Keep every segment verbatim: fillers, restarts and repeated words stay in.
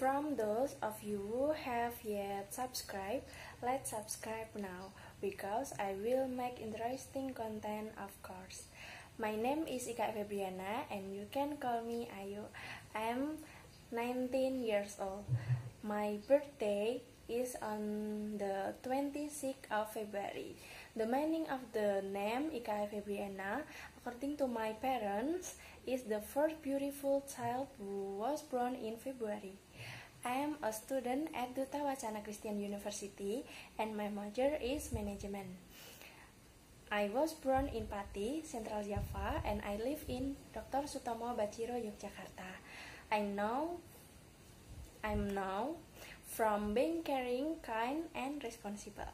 from those of you who have yet subscribed, let's subscribe now because I will make interesting content, of course. My name is Ika Febriana and you can call me Ayu. I'm nineteen years old. My birthday is on the twenty-sixth of February. The meaning of the name Ika Febriana, according to my parents, is the first beautiful child who was born in February. I am a student at Duta Wacana Christian University and my major is management. I was born in Pati, Central Java, and I live in Doctor Sutomo Bachiro, Yogyakarta. I know I'm now from being caring, kind, and responsible.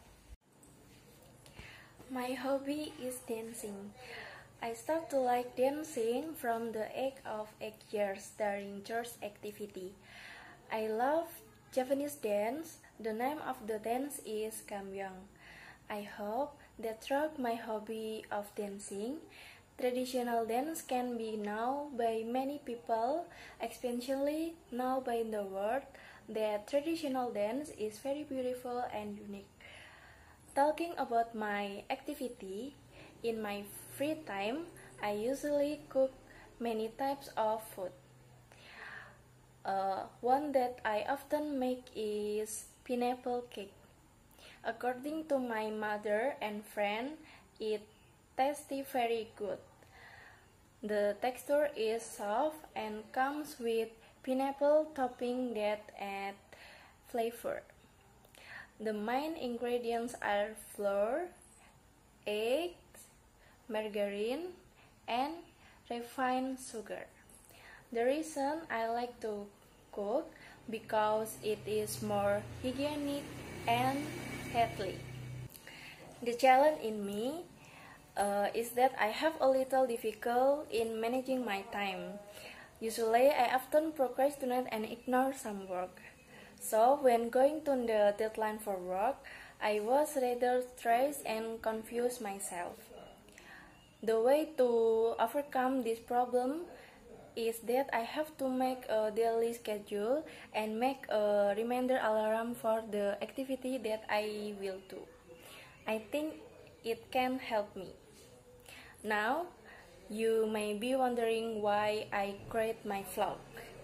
My hobby is dancing. I started to like dancing from the age of eight years during church activity. I love Japanese dance. The name of the dance is Gambyong. I hope that through my hobby of dancing, traditional dance can be known by many people, especially now by the world, that traditional dance is very beautiful and unique. Talking about my activity, in my free time, I usually cook many types of food. Uh, one that I often make is pineapple cake. According to my mother and friend, it tastes very good. The texture is soft and comes with pineapple topping that adds flavor. The main ingredients are flour, eggs, margarine, and refined sugar. The reason I like to cook because it is more hygienic and healthy. The challenge in me uh, is that I have a little difficult in managing my time. Usually I often procrastinate and ignore some work. So when going to the deadline for work, I was rather stressed and confused myself. The way to overcome this problem is that I have to make a daily schedule and make a reminder alarm for the activity that I will do. I think it can help me. Now, you may be wondering why I create my vlog.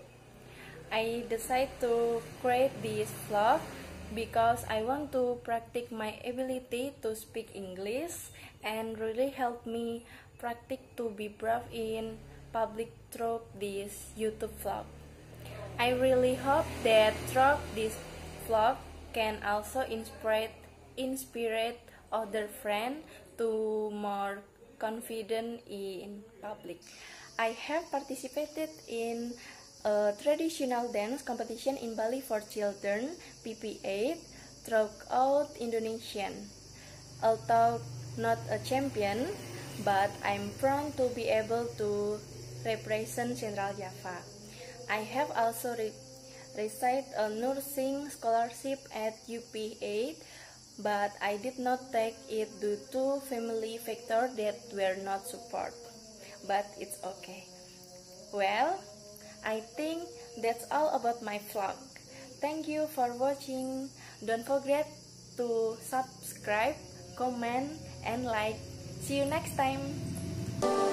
I decided to create this vlog because I want to practice my ability to speak English and really help me practice to be brave in public through this YouTube vlog. I really hope that through this vlog can also inspire inspire other friends to more confident in public. I have participated in a traditional dance competition in Bali for children P P eight throughout Indonesia. Although not a champion, but I'm proud to be able to represent Central Java. I have also re received a nursing scholarship at U P eight, but I did not take it due to family factors that were not support. But it's okay. Well, I think that's all about my vlog. Thank you for watching. Don't forget to subscribe, comment, and like. See you next time.